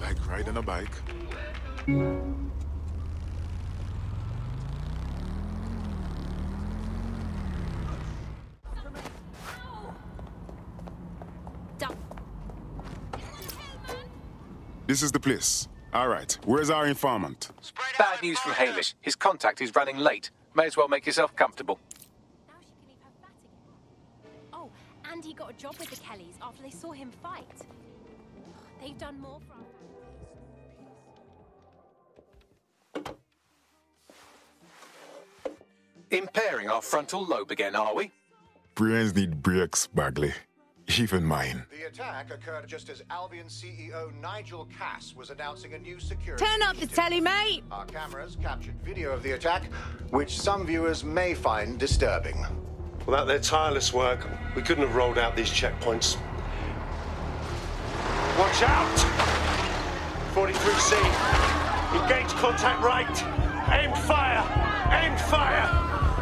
like riding a bike. This is the place. All right, where's our informant? Bad news from Hamish. His contact is running late. May as well make yourself comfortable. Now she can leave her flat again. Oh, and he got a job with the Kellys after they saw him fight. They've done more for our Impairing our frontal lobe again, are we? Brains need brakes, Bagley. Even mine. The attack occurred just as Albion CEO Nigel Cass was announcing a new security Turn up the telly, mate! Our cameras captured video of the attack, which some viewers may find disturbing. Without their tireless work, we couldn't have rolled out these checkpoints. Watch out! 43C. Engage contact right. Aim fire. Aim fire.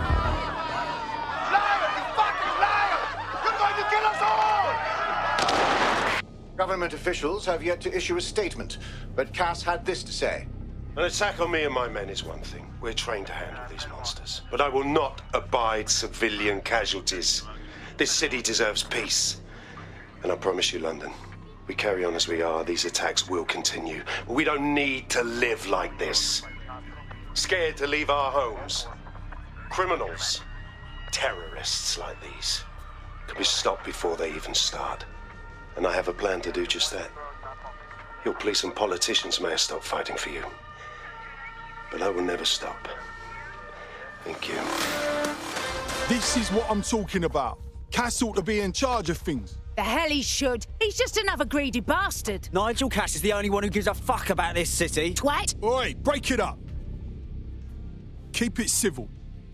Government officials have yet to issue a statement, but Cass had this to say. An attack on me and my men is one thing. We're trained to handle these monsters. But I will not abide civilian casualties. This city deserves peace. And I promise you, London, we carry on as we are, these attacks will continue. We don't need to live like this. Scared to leave our homes. Criminals, terrorists like these, can be stopped before they even start. And I have a plan to do just that. Your police and politicians may have stopped fighting for you. But I will never stop. Thank you. This is what I'm talking about. Cass ought to be in charge of things. The hell he should. He's just another greedy bastard. Nigel Cass is the only one who gives a fuck about this city. Twat. Oi, break it up. Keep it civil.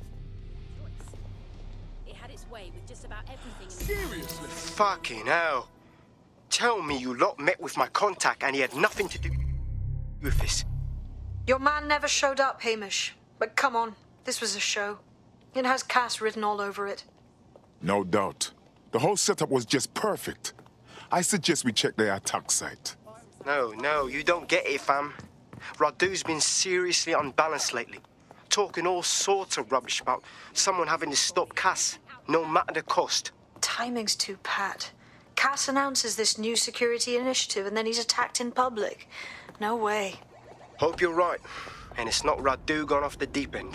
It had its way with just about everything. Seriously? Fucking hell. Tell me you lot met with my contact and he had nothing to do with this. Your man never showed up, Hamish. But come on, this was a show. It has Cass written all over it. No doubt. The whole setup was just perfect. I suggest we check the attack site. No, you don't get it, fam. Radu's been seriously unbalanced lately. Talking all sorts of rubbish about someone having to stop Cass, no matter the cost. Timing's too pat. Cass announces this new security initiative and then he's attacked in public. No way. Hope you're right. And it's not Radu gone off the deep end.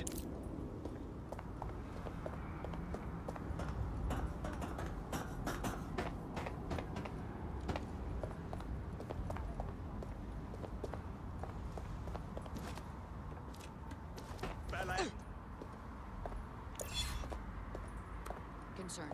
Concern.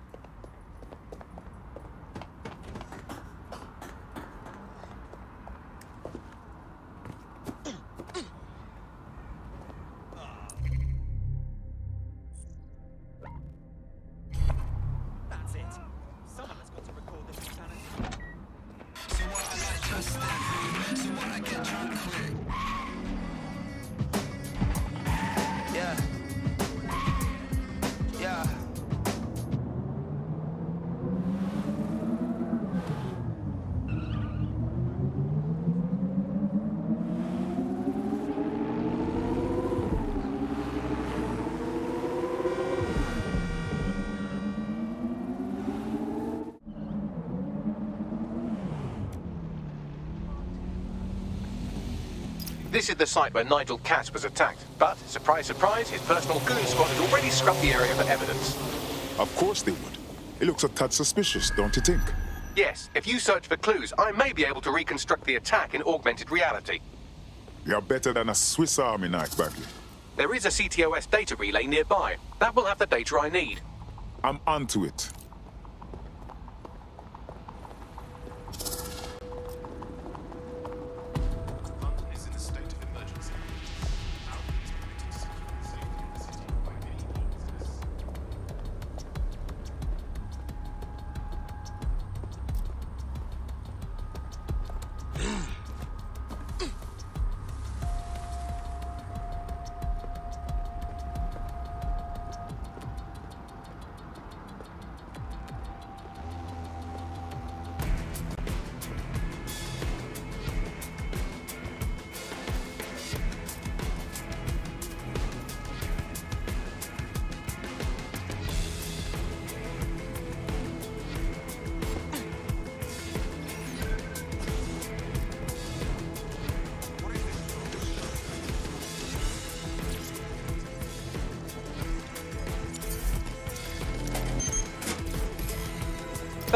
This is the site where Nigel Cass was attacked. But, surprise, surprise, his personal goon squad had already scrubbed the area for evidence. Of course they would. It looks a tad suspicious, don't you think? Yes, if you search for clues, I may be able to reconstruct the attack in augmented reality. You're better than a Swiss Army knife, Bagley. There is a CTOS data relay nearby. That will have the data I need. I'm onto it.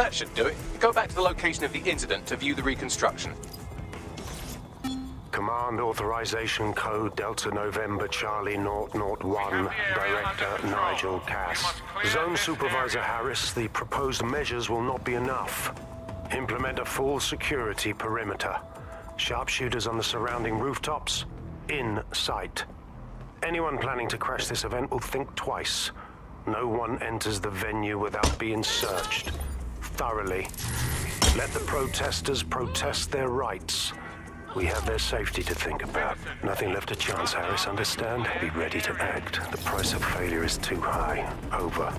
That should do it. Go back to the location of the incident to view the reconstruction. Command authorization code Delta November Charlie 001, Director Nigel Cass. Zone Supervisor Harris, the proposed measures will not be enough. Implement a full security perimeter. Sharpshooters on the surrounding rooftops, in sight. Anyone planning to crash this event will think twice. No one enters the venue without being searched. Thoroughly. Let the protesters protest their rights. We have their safety to think about. Nothing left to chance, Harris, understand? Be ready to act. The price of failure is too high. Over.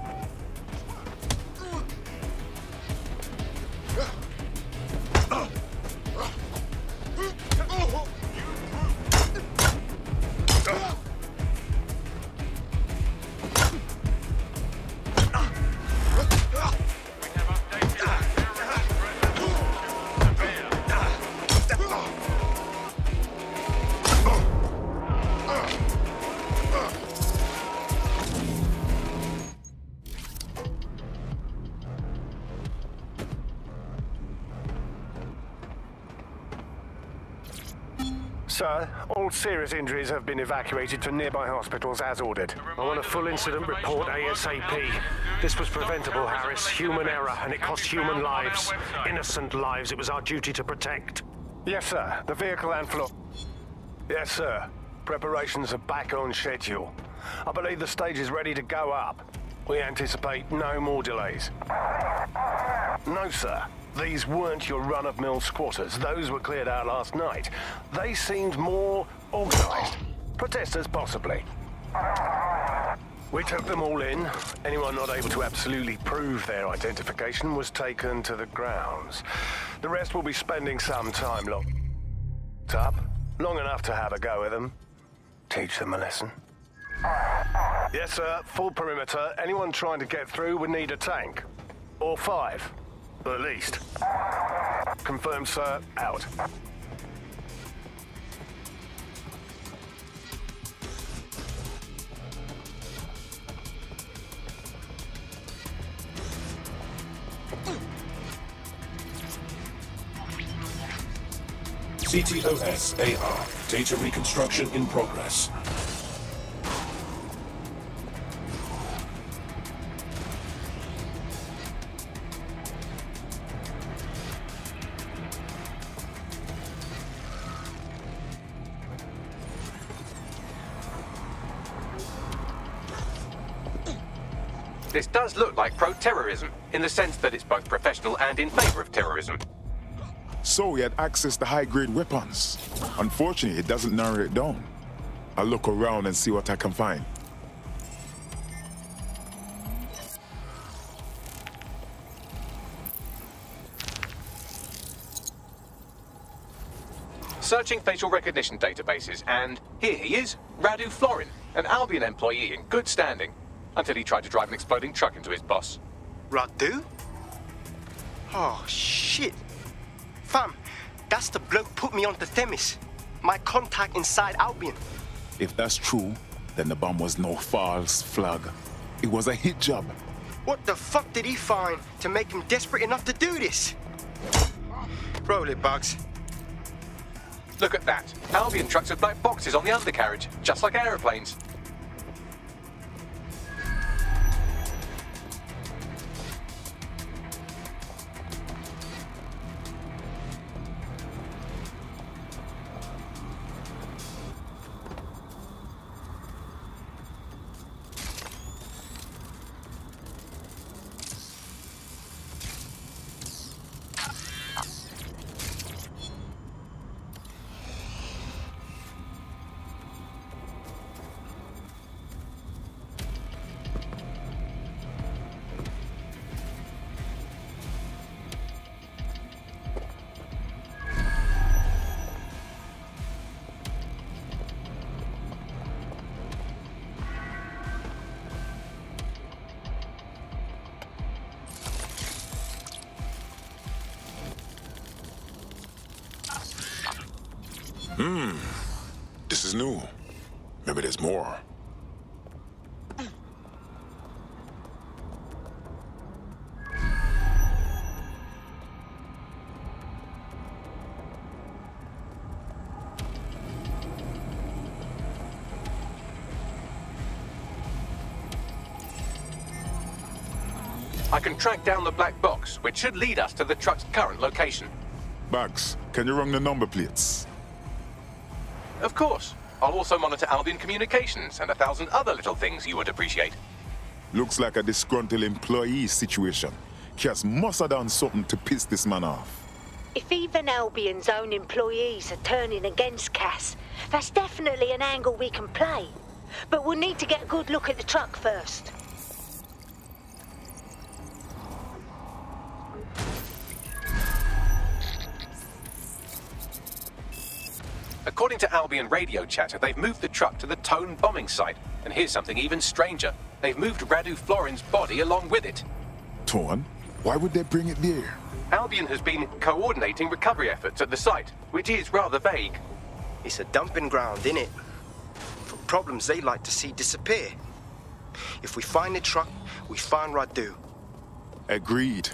Sir, all serious injuries have been evacuated to nearby hospitals as ordered. I want a full incident report ASAP. This was preventable, Harris. Human error, and it cost human lives. Innocent lives it was our duty to protect. Yes, sir. The vehicle and floor... Yes, sir. Preparations are back on schedule. I believe the stage is ready to go up. We anticipate no more delays. No, sir. These weren't your run-of-mill squatters. Those were cleared out last night. They seemed more organized. Protesters, possibly. We took them all in. Anyone not able to absolutely prove their identification was taken to the grounds. The rest will be spending some time locked up. Long enough to have a go with them. Teach them a lesson. Yes, sir. Full perimeter. Anyone trying to get through would need a tank. Or 5. At least. Confirmed, sir. Out. CTOS AR. Data reconstruction in progress. This does look like pro-terrorism, in the sense that it's both professional and in favor of terrorism. So he had access to high-grade weapons. Unfortunately, it doesn't narrow it down. I'll look around and see what I can find. Searching facial recognition databases, and here he is, Radu Florin, an Albion employee in good standing. Until he tried to drive an exploding truck into his boss. Radu? Oh, shit. Fam, that's the bloke put me onto Themis. My contact inside Albion. If that's true, then the bomb was no false flag. It was a hit job. What the fuck did he find to make him desperate enough to do this? Roll it, Bugs. Look at that. Albion trucks have black boxes on the undercarriage, just like aeroplanes. This is new. Maybe there's more. I can track down the black box, which should lead us to the truck's current location. Bags, can you run the number plates? Of course. I'll also monitor Albion communications and 1,000 other little things you would appreciate. Looks like a disgruntled employee situation. Cass must have done something to piss this man off. If even Albion's own employees are turning against Cass, that's definitely an angle we can play. But we'll need to get a good look at the truck first. According to Albion radio chatter, they've moved the truck to the Tone bombing site. And here's something even stranger. They've moved Radu Florin's body along with it. Tone? Why would they bring it there? Albion has been coordinating recovery efforts at the site, which is rather vague. It's a dumping ground, innit? For problems they like to see disappear. If we find the truck, we find Radu. Agreed.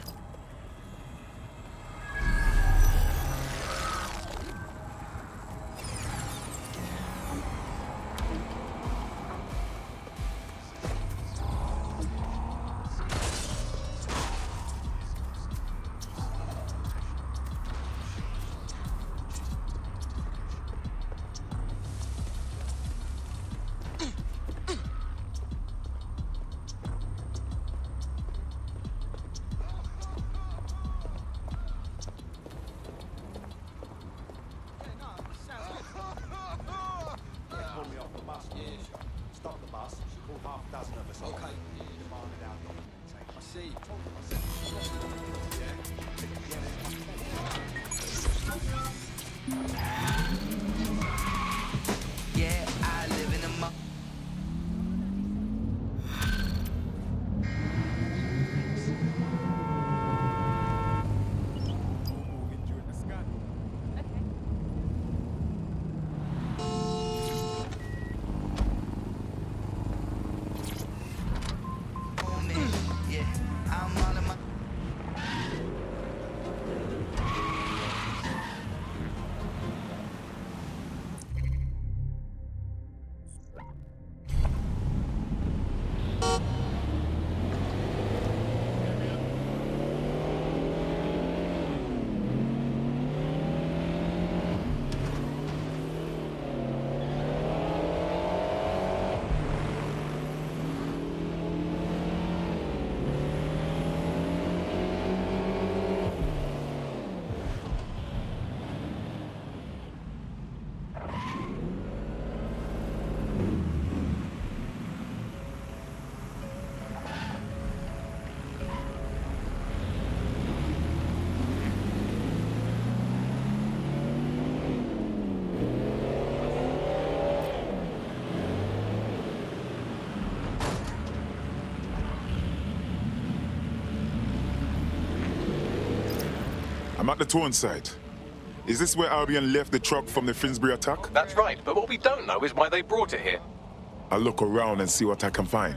I'm at the Tone site. Is this where Albion left the truck from the Finsbury attack? That's right, but what we don't know is why they brought it here. I'll look around and see what I can find.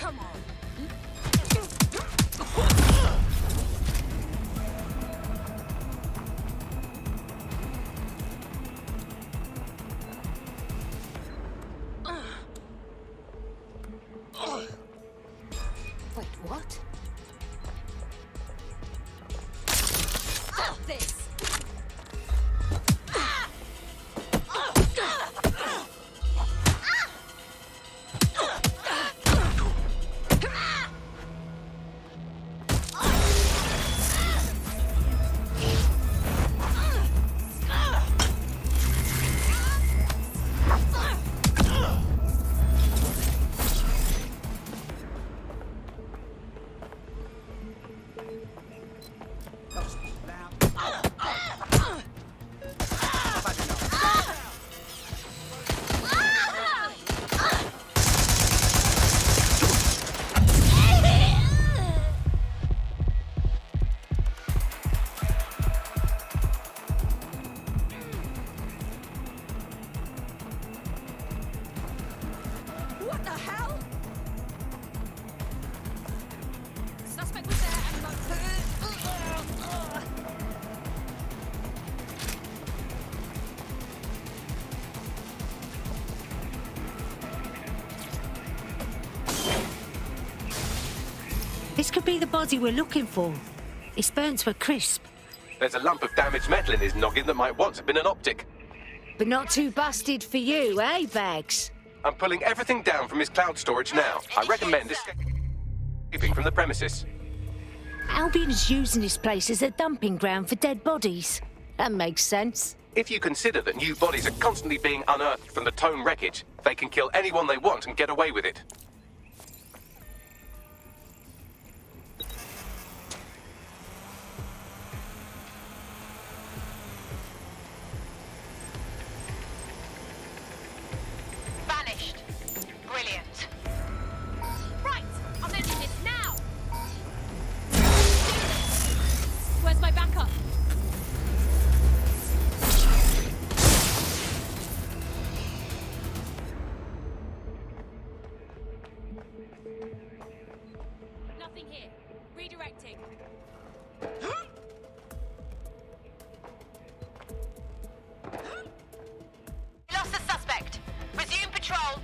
Come on. Wait, what? Stop this! What the hell? Suspect was there and This could be the body we're looking for. It's burnt to a crisp. There's a lump of damaged metal in his noggin that might once have been an optic. But not too busted for you, eh, Bags? I'm pulling everything down from his cloud storage now. I recommend escaping from the premises. Albion is using this place as a dumping ground for dead bodies. That makes sense. If you consider that new bodies are constantly being unearthed from the Tone wreckage, they can kill anyone they want and get away with it. Vanished. Brilliant. right! I'm ending this now! Where's my backup? Nothing here. Redirecting. Lost the suspect. Resume patrol.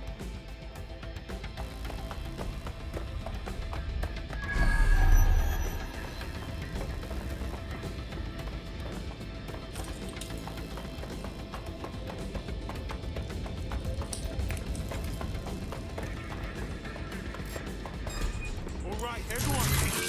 All right, everyone.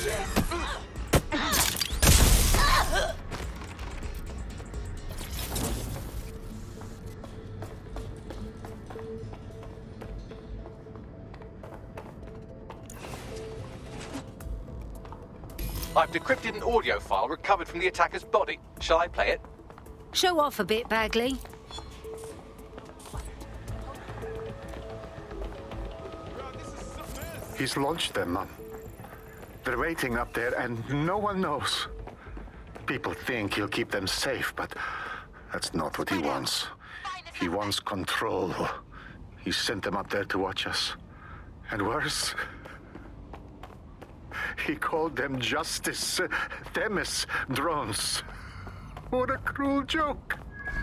I've decrypted an audio file recovered from the attacker's body. Shall I play it? Show off a bit, Bagley. He's launched them, Mum. They're waiting up there and no one knows. People think he'll keep them safe, but that's not what he wants. He wants control. He sent them up there to watch us. And worse, he called them Justice Themis drones. What a cruel joke.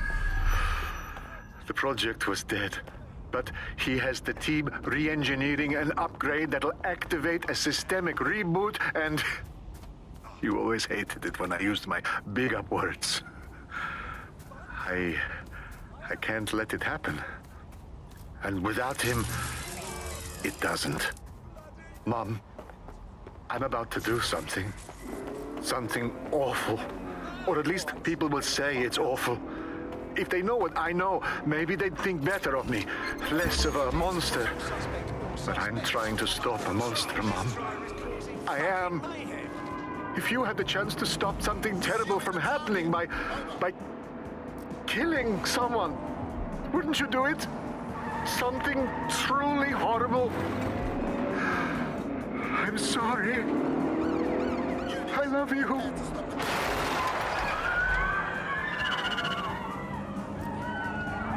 The project was dead, but he has the team re-engineering an upgrade that'll activate a systemic reboot, and you always hated it when I used my big up words. I can't let it happen. And without him, it doesn't. Mom, I'm about to do something. Something awful. Or at least people will say it's awful. If they know what I know, maybe they'd think better of me. Less of a monster. But I'm trying to stop a monster, Mom. I am. If you had the chance to stop something terrible from happening by killing someone, wouldn't you do it? Something truly horrible. I'm sorry. I love you.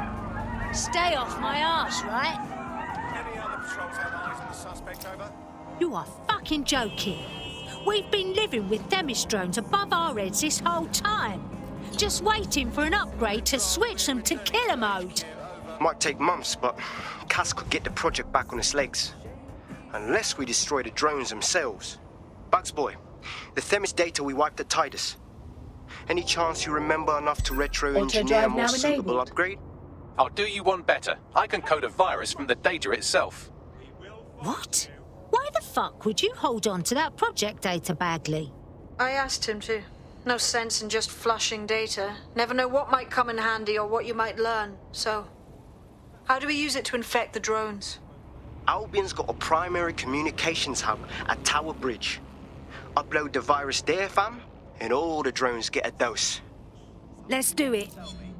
Stay off my arse, right? Any other patrols have eyes on the suspect, over? You are fucking joking. We've been living with Themis drones above our heads this whole time. Just waiting for an upgrade to switch them to killer mode. Might take months, but Cass could get the project back on its legs. Unless we destroy the drones themselves. Bugs boy, the Themis data we wiped at Titus. Any chance you remember enough to retro-engineer a more suitable upgrade? I'll do you one better. I can code a virus from the data itself. What? Why the fuck would you hold on to that project data, Bagley? I asked him to. No sense in just flushing data. Never know what might come in handy or what you might learn. So, how do we use it to infect the drones? Albion's got a primary communications hub at Tower Bridge. Upload the virus there, fam, and all the drones get a dose. Let's do it.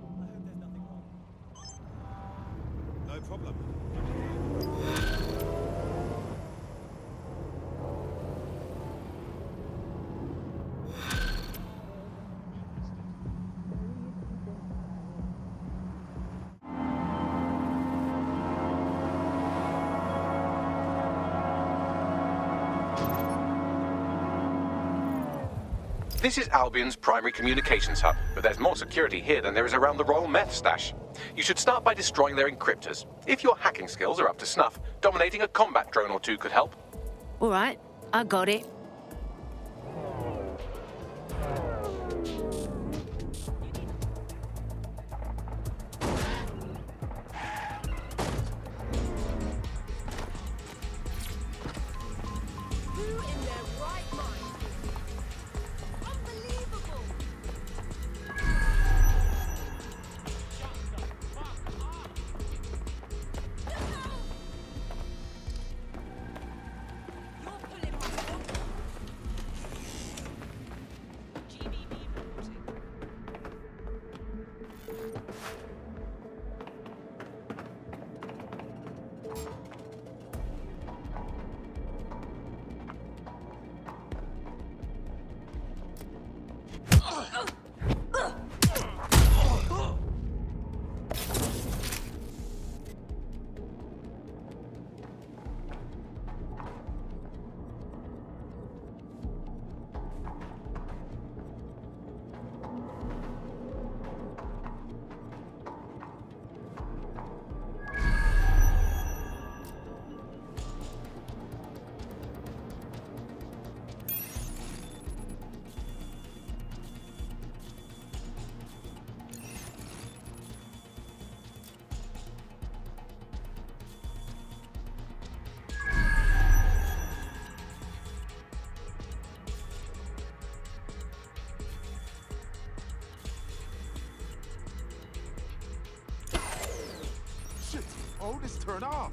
No problem. This is Albion's primary communications hub, but there's more security here than there is around the Royal Meth stash. You should start by destroying their encryptors. If your hacking skills are up to snuff, dominating a combat drone or two could help. All right, I got it. Oh, this turn off.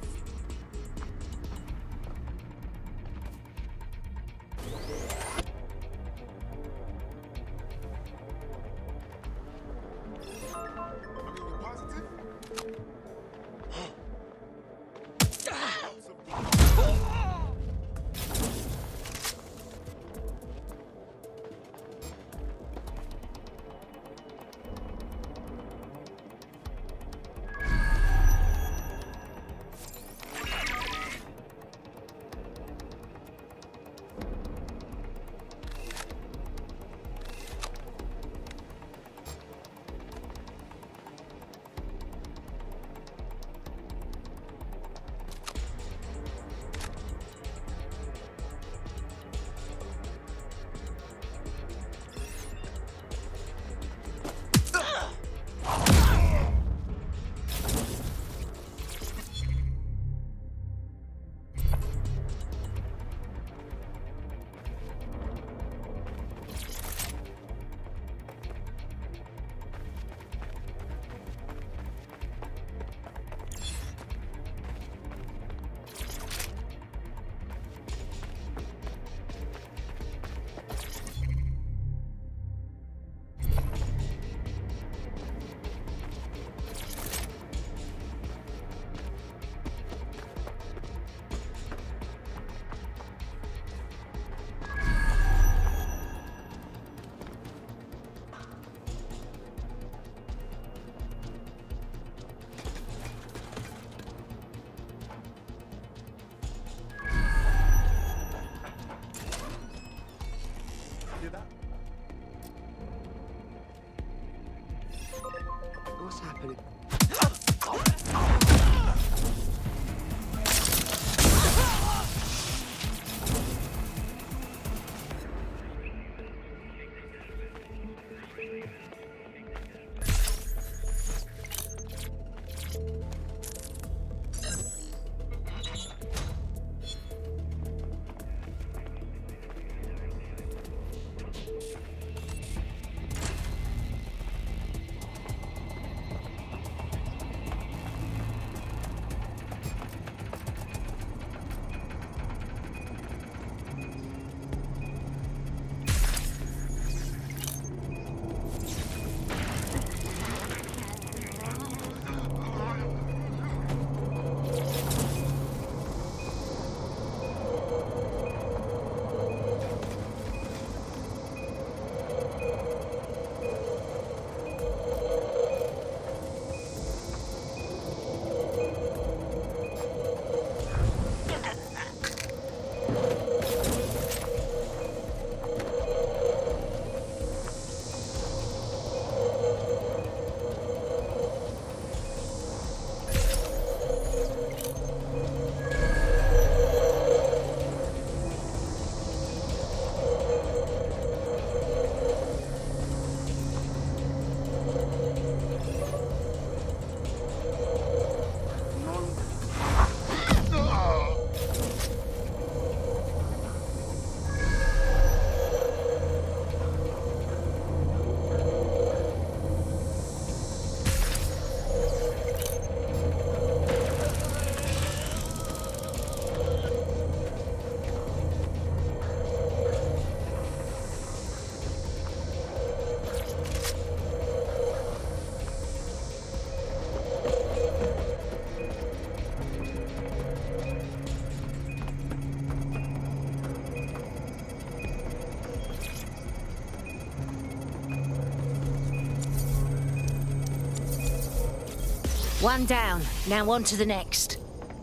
One down. Now on to the next.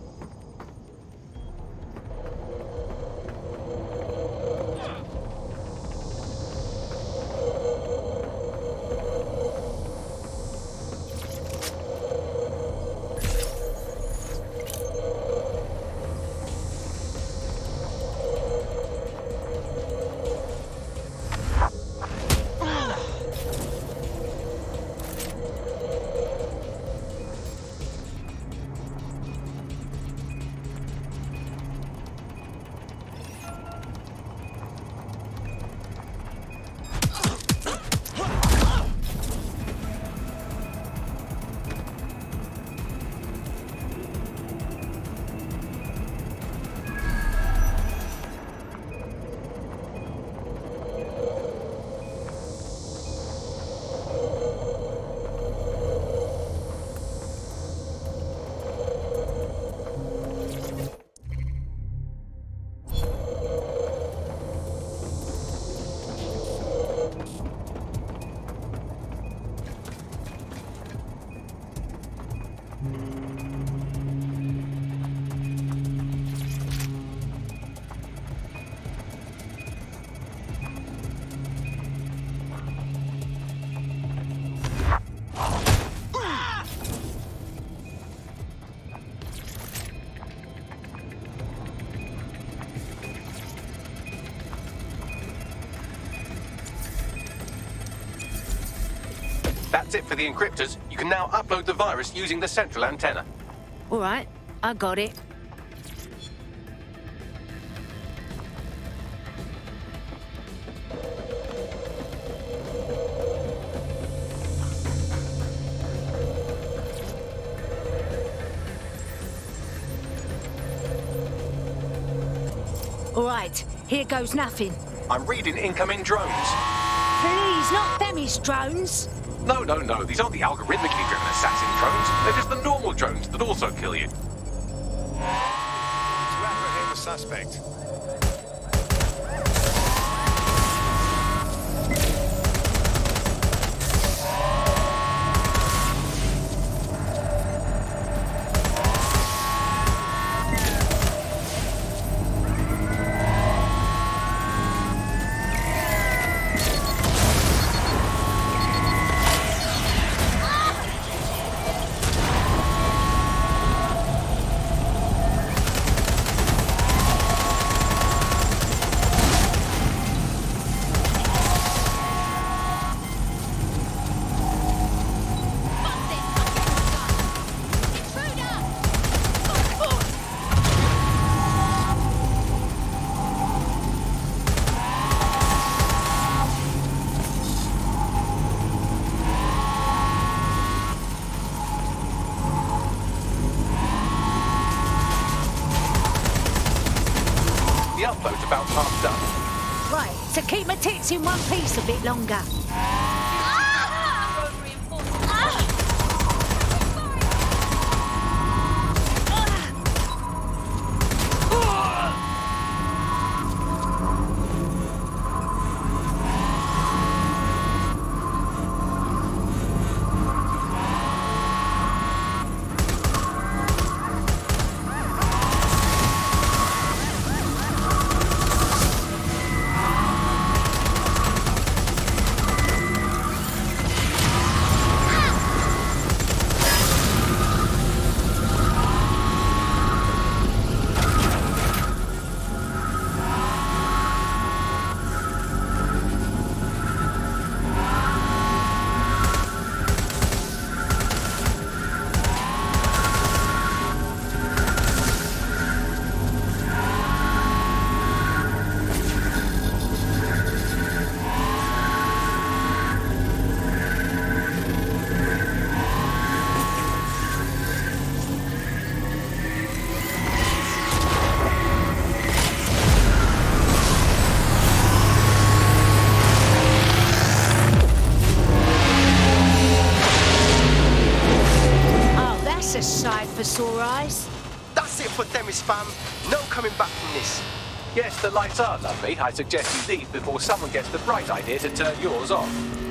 That's it for the encryptors. You can now upload the virus using the central antenna. All right, I got it. All right, here goes nothing. I'm reading incoming drones. Please, not Themy's drones. No, no, no. These aren't the algorithmically driven assassin drones. They're just the normal drones that also kill you. To apprehend the suspect. about half done. Right, so keep my tits in one piece a bit longer. For sore eyes. That's it for Themis, fam. No coming back from this. Yes, the lights are lovely. I suggest you leave before someone gets the bright idea to turn yours off.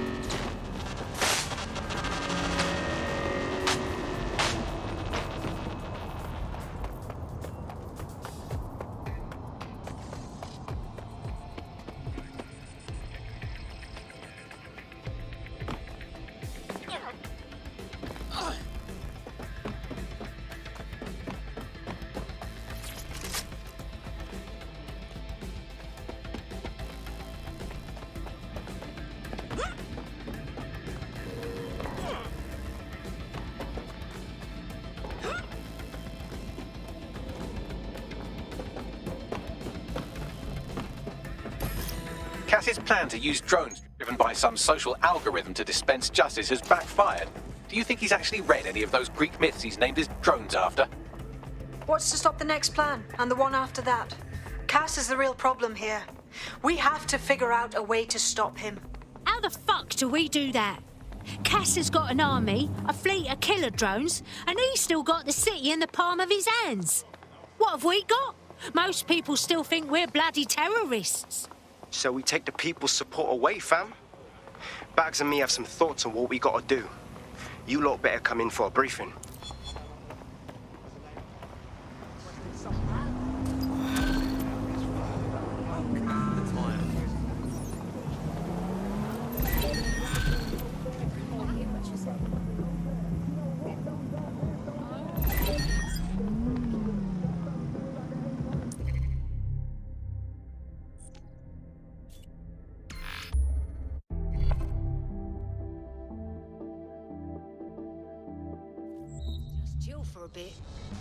Cass's plan to use drones driven by some social algorithm to dispense justice has backfired. Do you think he's actually read any of those Greek myths he's named his drones after? What's to stop the next plan, and the one after that? Cass is the real problem here. We have to figure out a way to stop him. How the fuck do we do that? Cass has got an army, a fleet of killer drones, and he's still got the city in the palm of his hands. What have we got? Most people still think we're bloody terrorists. So we take the people's support away, fam. Bags and me have some thoughts on what we gotta do. You lot better come in for a briefing. For a bit.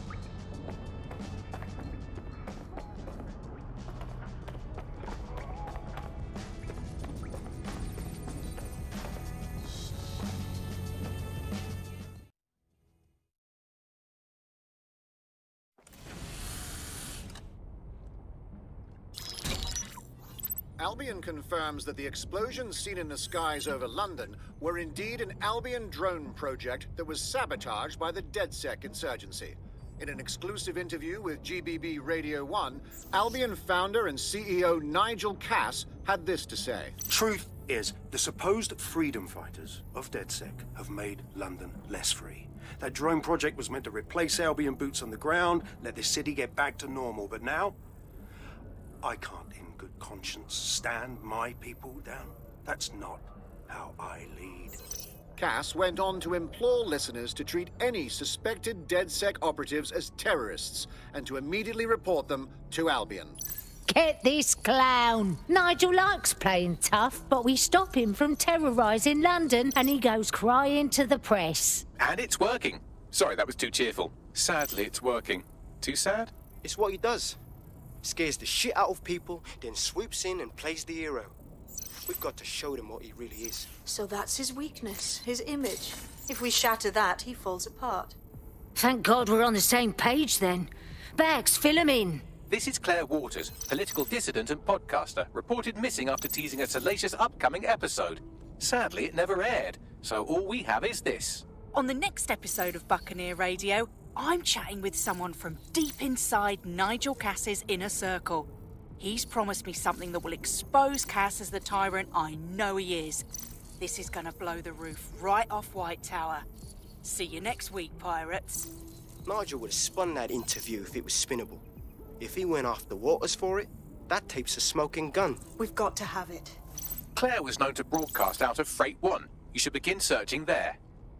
Albion confirms that the explosions seen in the skies over London were indeed an Albion drone project that was sabotaged by the DedSec insurgency. In an exclusive interview with GBB Radio 1, Albion founder and CEO Nigel Cass had this to say. Truth is, the supposed freedom fighters of DedSec have made London less free. That drone project was meant to replace Albion boots on the ground, let the city get back to normal, but now I can't in good conscience stand my people down. That's not how I lead. Cass went on to implore listeners to treat any suspected DedSec operatives as terrorists and to immediately report them to Albion. Get this clown. Nigel likes playing tough, but we stop him from terrorising London and he goes crying to the press. And it's working. Sorry, that was too cheerful. Sadly, it's working. Too sad? It's what he does. Scares the shit out of people, then swoops in and plays the hero. We've got to show them what he really is. So that's his weakness, his image. If we shatter that, he falls apart. Thank God we're on the same page then. Bags, fill him in. This is Claire Waters, political dissident and podcaster, reported missing after teasing a salacious upcoming episode. Sadly, it never aired, so all we have is this. On the next episode of Buccaneer Radio, I'm chatting with someone from deep inside Nigel Cass's inner circle. He's promised me something that will expose Cass as the tyrant I know he is. This is gonna blow the roof right off White Tower. See you next week, pirates. Nigel would have spun that interview if it was spinnable. If he went after Waters for it, that tape's a smoking gun. We've got to have it. Claire was known to broadcast out of Freight 1. You should begin searching there.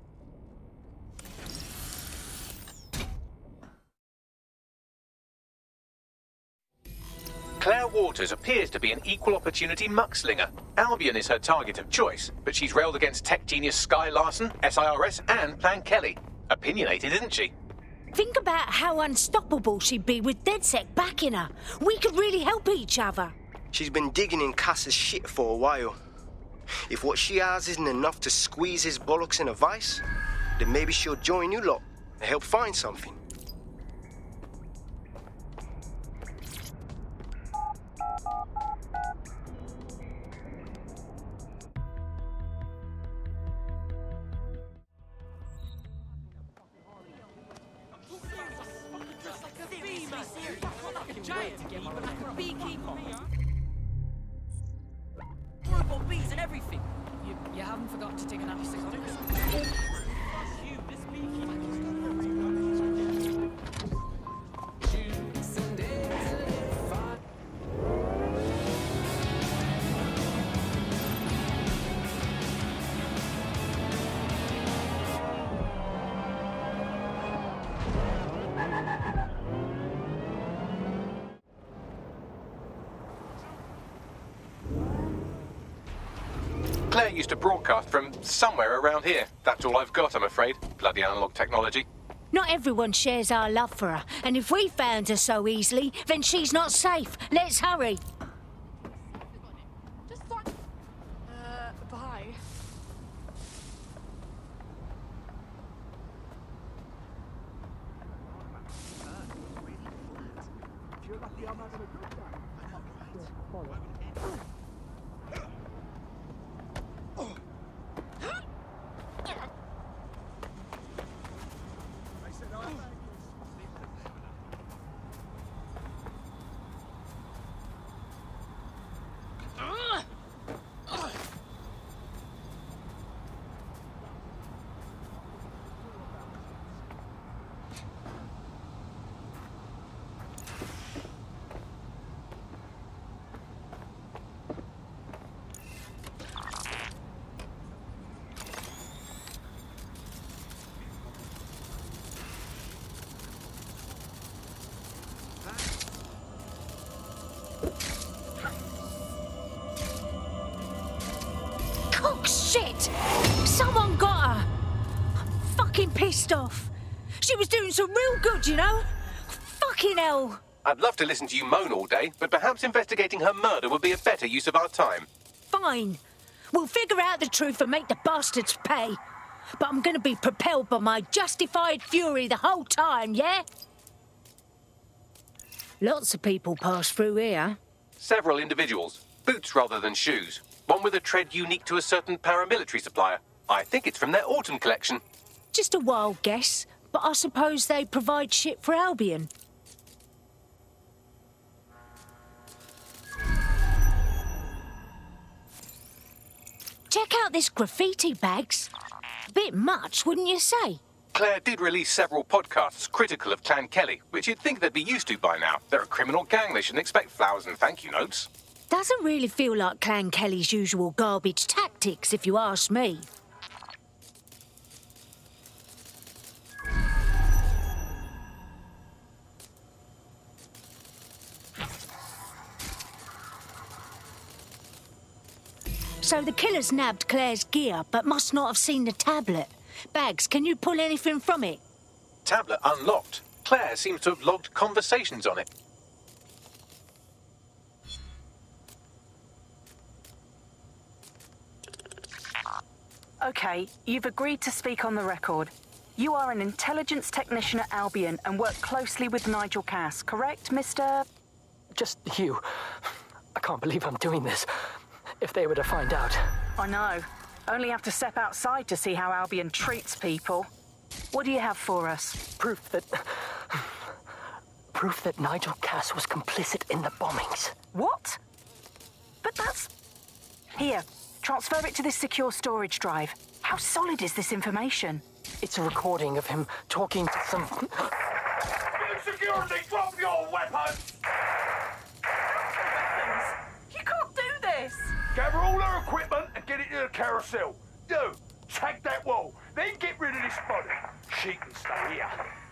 Claire Waters appears to be an equal opportunity muckslinger. Albion is her target of choice, but she's railed against tech genius Sky Larson, SIRS, and Plan Kelly. Opinionated, isn't she? Think about how unstoppable she'd be with DedSec backing her. We could really help each other. She's been digging in Cass's shit for a while. If what she has isn't enough to squeeze his bollocks in a vice, then maybe she'll join you lot and help find something. Robot bees and everything. You haven't forgotten to take an antipsychotic? Claire used to broadcast from somewhere around here. That's all I've got, I'm afraid. Bloody analog technology. Not everyone shares our love for her, and if we found her so easily, then she's not safe. Let's hurry. Bye. Shit! Someone got her! I'm fucking pissed off. She was doing some real good, you know? Fucking hell! I'd love to listen to you moan all day, but perhaps investigating her murder would be a better use of our time. Fine. We'll figure out the truth and make the bastards pay. But I'm gonna be propelled by my justified fury the whole time, yeah? Lots of people pass through here. Several individuals. Boots rather than shoes. One with a tread unique to a certain paramilitary supplier. I think it's from their autumn collection. Just a wild guess, but I suppose they provide shit for Albion. Check out this graffiti, Bags. A bit much, wouldn't you say? Claire did release several podcasts critical of Clan Kelly, which you'd think they'd be used to by now. They're a criminal gang, they shouldn't expect flowers and thank you notes. Doesn't really feel like Clan Kelly's usual garbage tactics, if you ask me. So the killers nabbed Claire's gear, but must not have seen the tablet. Bags, can you pull anything from it? Tablet unlocked. Claire seems to have logged conversations on it. Okay, you've agreed to speak on the record. You are an intelligence technician at Albion and work closely with Nigel Cass, correct, Mr...? just you. I can't believe I'm doing this. If they were to find out. I know. Only have to step outside to see how Albion treats people. What do you have for us? Proof that Nigel Cass was complicit in the bombings. What? But that's... Here, transfer it to this secure storage drive. How solid is this information? It's a recording of him talking to some... Security, drop your weapons! You can't do this! Gather all her equipment and get it to the carousel. Do, tag that wall, then get rid of this body. She can stay here.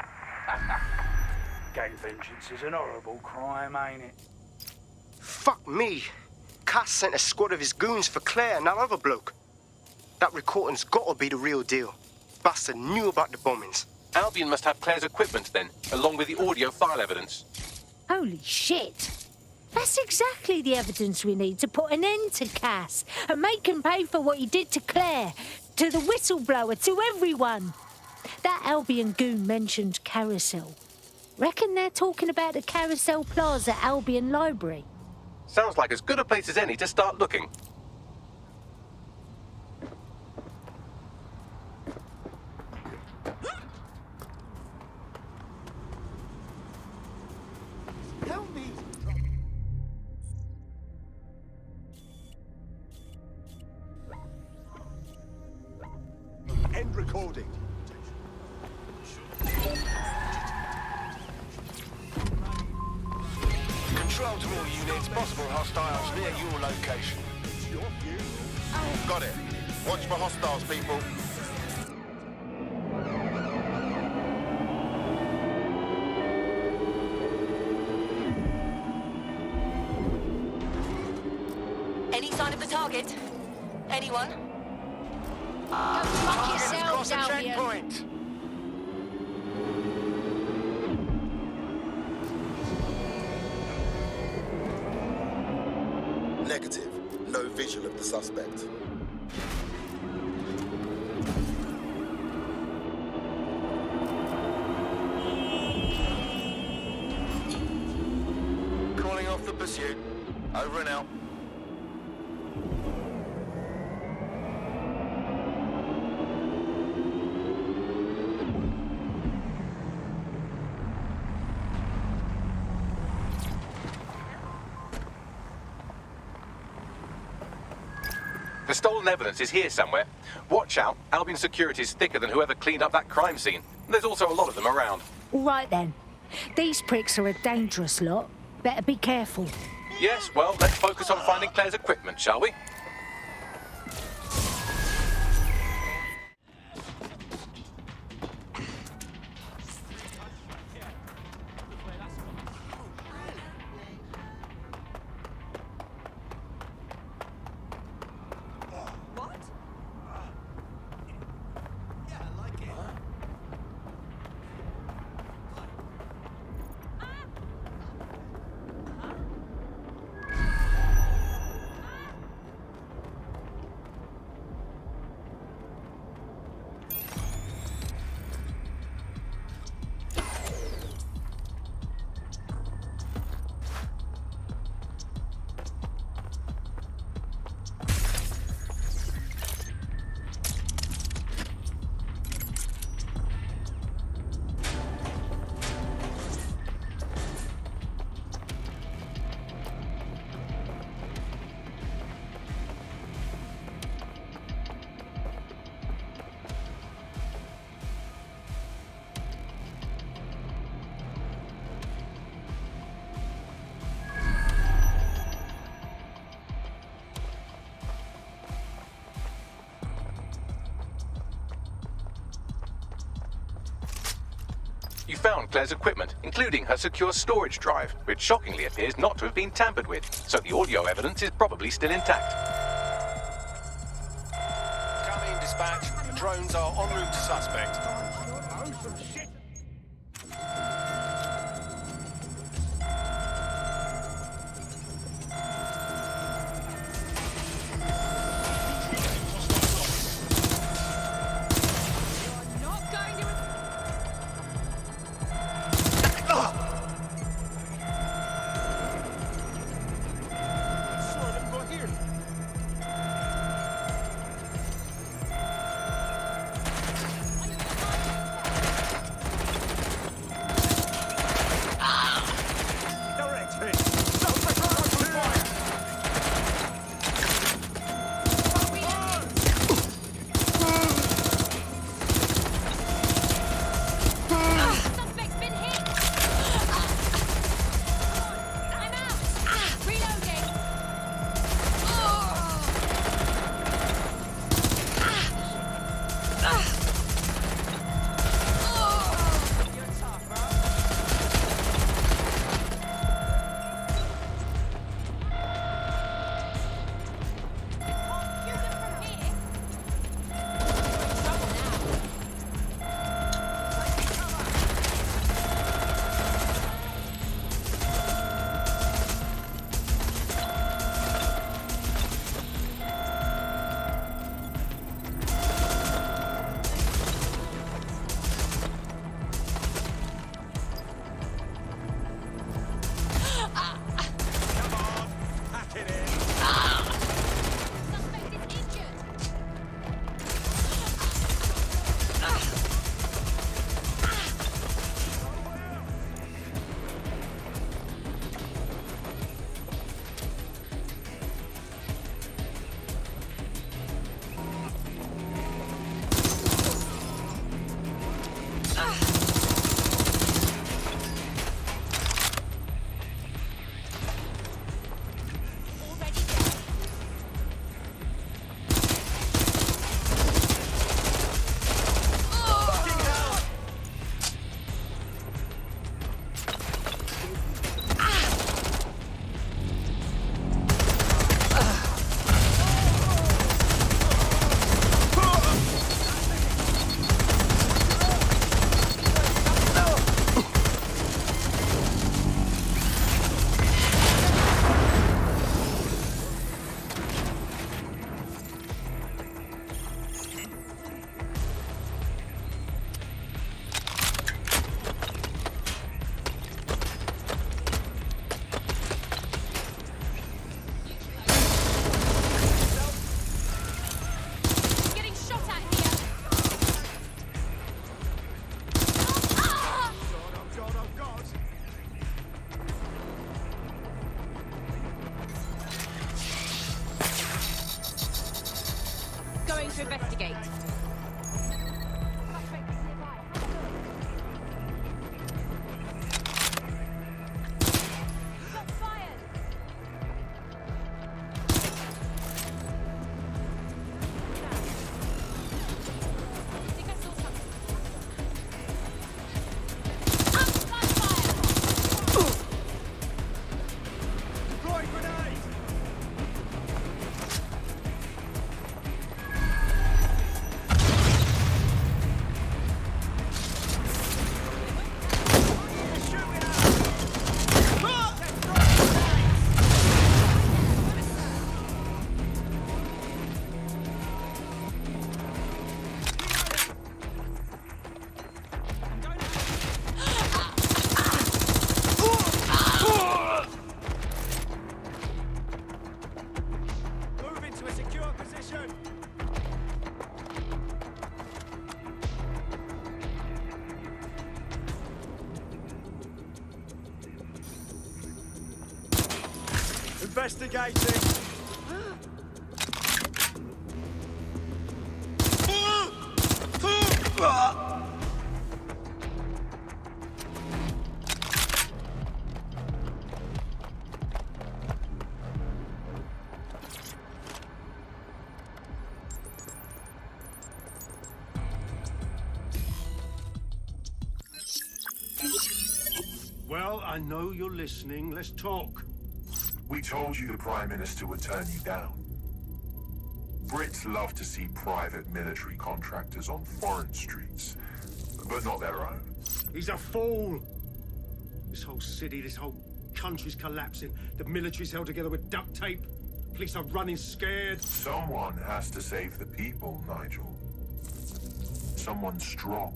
Gang vengeance is an horrible crime, ain't it? Fuck me. Cass sent a squad of his goons for Claire and that other bloke. That recording's gotta be the real deal. Bastard knew about the bombings. Albion must have Claire's equipment then, along with the audio file evidence. Holy shit! That's exactly the evidence we need to put an end to Cass and make him pay for what he did to Claire, to the whistleblower, to everyone. That Albion goon mentioned Carousel. Reckon they're talking about the Carousel Plaza Albion Library. Sounds like as good a place as any to start looking. Help me! End recording. Control to all units, possible hostiles near your location. Got it. Watch for hostiles, people. Any sign of the target? Anyone? Go fuck yourselves, Albion. Checkpoint. Negative. No visual of the suspect. Calling off the pursuit. Over and out. The stolen evidence is here somewhere. Watch out, Albion security is thicker than whoever cleaned up that crime scene. There's also a lot of them around. All right then. These pricks are a dangerous lot. Better be careful. Yes, well, let's focus on finding Claire's equipment, shall we? You found Claire's equipment, including her secure storage drive, which shockingly appears not to have been tampered with, so the audio evidence is probably still intact. Coming, dispatch. Drones are en route to suspect. investigating. Well, I know you're listening. Let's talk. We told you the Prime Minister would turn you down. Brits love to see private military contractors on foreign streets, but not their own. He's a fool. This whole city, this whole country's collapsing. The military's held together with duct tape. Police are running scared. Someone has to save the people, Nigel. Someone strong.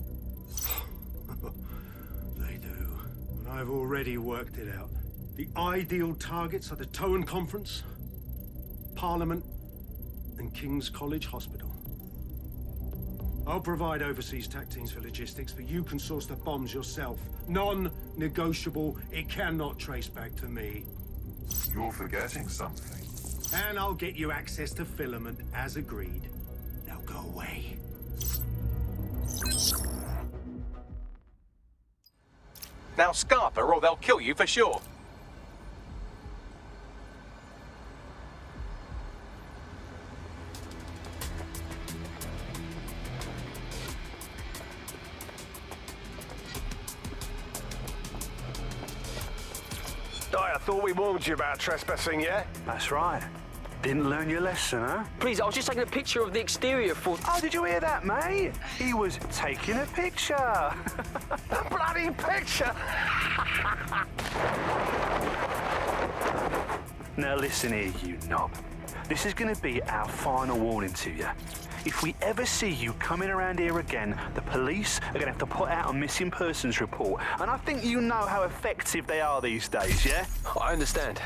They do. And I've already worked it out. The ideal targets are the Towan Conference, Parliament, and King's College Hospital. I'll provide overseas tac teams for logistics, but you can source the bombs yourself. Non-negotiable. It cannot trace back to me. You're forgetting something. And I'll get you access to filament, as agreed. Now go away. Now Scarper, or they'll kill you for sure. I thought we warned you about trespassing, yeah? That's right. Didn't learn your lesson, huh? Please, I was just taking a picture of the exterior for... Oh, did you hear that, mate? He was taking a picture. A bloody picture! Now listen here, you knob. This is going to be our final warning to you. If we ever see you coming around here again, the police are going to have to put out a missing persons report. And I think you know how effective they are these days, yeah? I understand.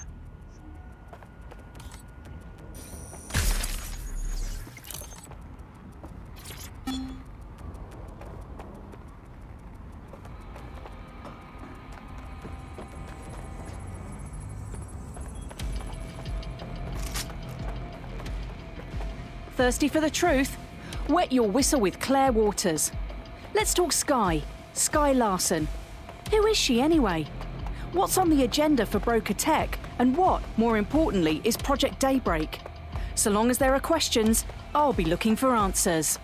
Thirsty for the truth? Wet your whistle with Claire Waters. Let's talk Skye. Skye Larson. Who is she anyway? What's on the agenda for Broker Tech? And what, more importantly, is Project Daybreak? So long as there are questions, I'll be looking for answers.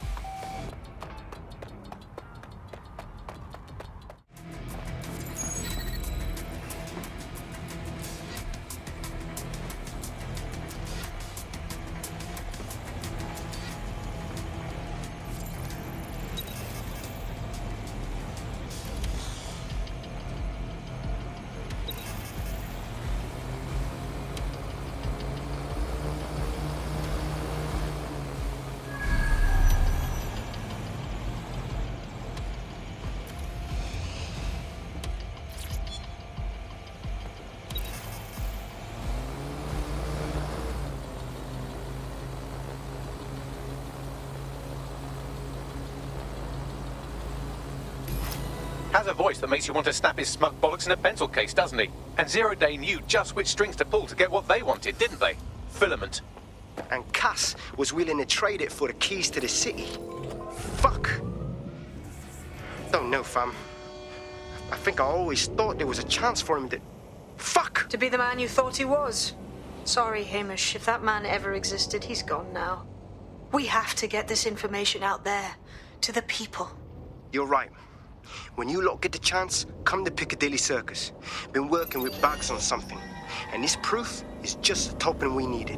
Has a voice that makes you want to snap his smug bollocks in a pencil case, doesn't he? And Zero Day knew just which strings to pull to get what they wanted, didn't they? Filament. And Cass was willing to trade it for the keys to the city. Fuck. Don't know, fam. I think I always thought there was a chance for him to... Fuck! To be the man you thought he was. Sorry, Hamish. If that man ever existed, he's gone now. We have to get this information out there, to the people. You're right. When you lot get the chance, come to Piccadilly Circus. Been working with Bags on something. And this proof is just the token we needed.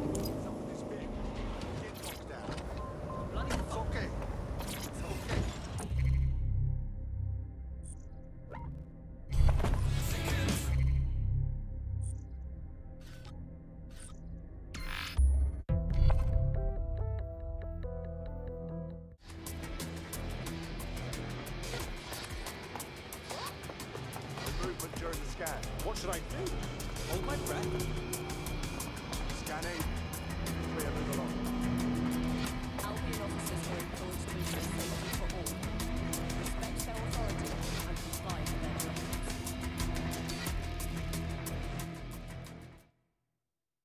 During the scan. What should I do? Hold my breath? Scanning. 300 along. Albion officers are employed to ensure safety for all. Respect their authority and comply with their directives.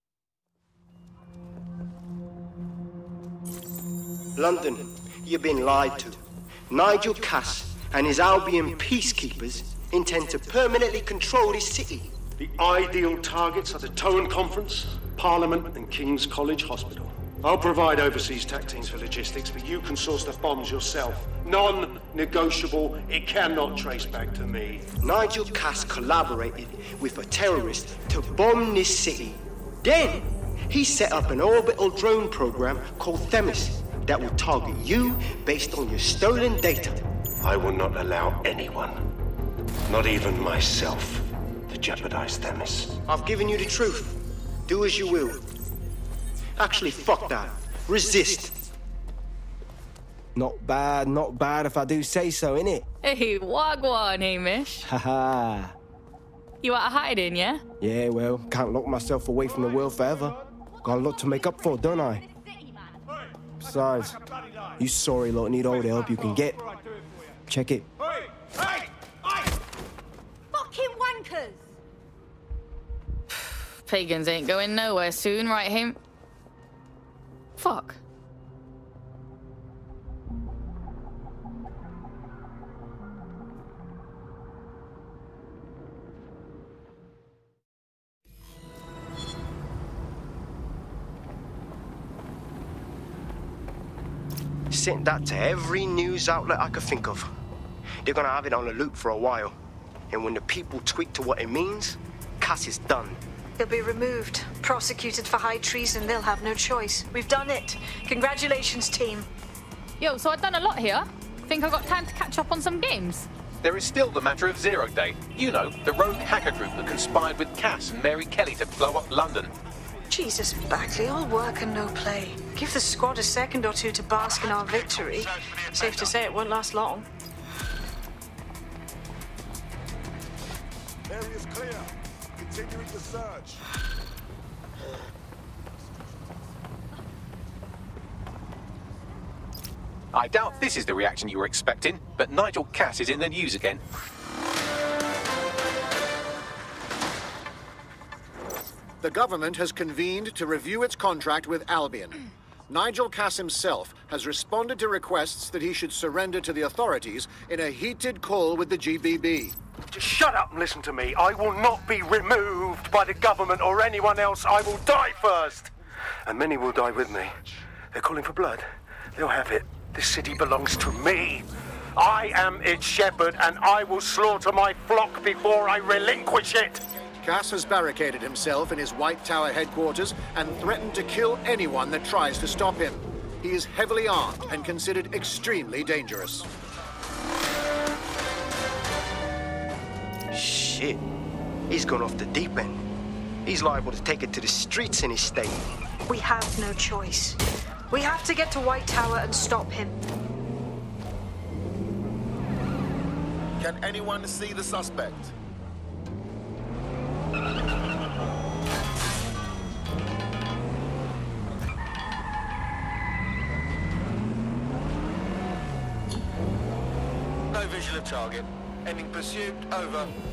London, you've been lied to. Nigel Cass and his Albion peacekeepers intend to permanently control this city. The ideal targets are the Towan Conference, Parliament, and King's College Hospital. I'll provide overseas tech teams for logistics, but you can source the bombs yourself. Non-negotiable. It cannot trace back to me. Nigel Cass collaborated with a terrorist to bomb this city. Then, he set up an orbital drone program called Themis that will target you based on your stolen data. I will not allow anyone, not even myself, to jeopardize Themis. I've given you the truth. Do as you will. Actually, fuck that. Resist. Not bad if I do say so, innit? Hey, wagwan, Hamish. Haha. You out of hiding, yeah? Yeah, well, can't lock myself away from the world forever. Got a lot to make up for, don't I? Besides, you sorry lot need all the help you can get. Check it. Fucking wankers! Pagans ain't going nowhere soon, right, Ham? Fuck. Sent that to every news outlet I could think of. They're gonna have it on a loop for a while. And when the people tweak to what it means, Cass is done. He'll be removed, prosecuted for high treason. They'll have no choice. We've done it. Congratulations, team. Yo, so I've done a lot here. Think I've got time to catch up on some games? There is still the matter of Zero Day. You know, the rogue hacker group that conspired with Cass and Mary Kelly to blow up London. Jesus, Bagley, all work and no play. Give the squad a second or two to bask in our victory. Safe to say it won't last long. Area is clear. Continuing the search. I doubt this is the reaction you were expecting, but Nigel Cass is in the news again. The government has convened to review its contract with Albion. Nigel Cass himself has responded to requests that he should surrender to the authorities in a heated call with the GBB. Just shut up and listen to me. I will not be removed by the government or anyone else. I will die first. And many will die with me. They're calling for blood. They'll have it. This city belongs to me. I am its shepherd, and I will slaughter my flock before I relinquish it. Cass has barricaded himself in his White Tower headquarters and threatened to kill anyone that tries to stop him. He is heavily armed and considered extremely dangerous. Shit. He's gone off the deep end. He's liable to take it to the streets in his state. We have no choice. We have to get to White Tower and stop him. Can anyone see the suspect? No visual of target. Ending pursuit, over.